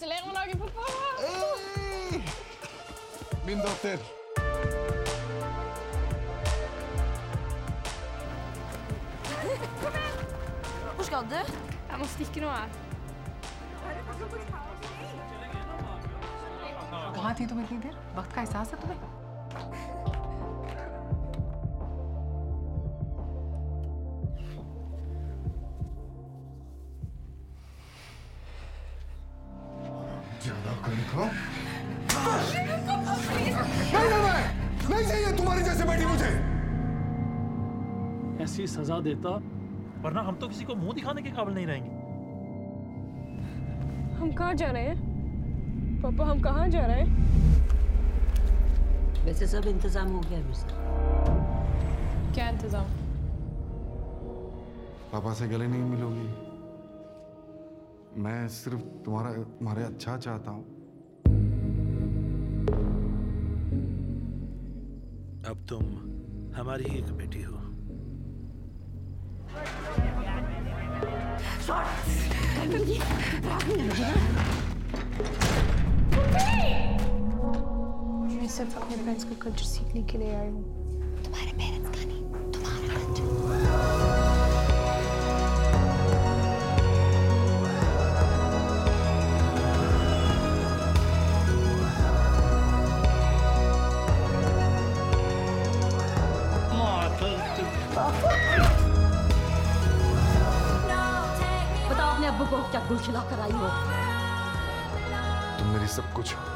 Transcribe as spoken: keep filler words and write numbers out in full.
Slänger lagen pappa! Hey! Min dotter! Hvor skal du? Jeg må stikke nå her. कहाँ थी तुम इतनी देर? वक्त का एहसास है तुम्हें? ज्यादा कर खाओ। नहीं नहीं नहीं चाहिए तुम्हारी जैसे बेटी मुझे। ऐसी सजा देता वरना हम तो किसी को मुंह दिखाने के काबिल नहीं रहेंगे। हम कहाँ जा रहे हैं? पापा हम कहाँ जा रहे हैं? वैसे सब इंतजाम हो गया है सर। क्या इंतजाम? पापा से गले नहीं मिलोगी। मैं सिर्फ तुम्हारा तुम्हारे अच्छा चाहता हूँ। अब तुम हमारी ही एक बेटी हो। मैं सिर्फ अपने पेरेंट्स का कल्चर सीखने के लिए आई हूँ। तुम्हारे पेरेंट्स का नहीं, तुम्हारा कल्चर। बताओ अपने अब्बू को क्या गुल खिला कर आई हो? तुम मेरी सब कुछ हो।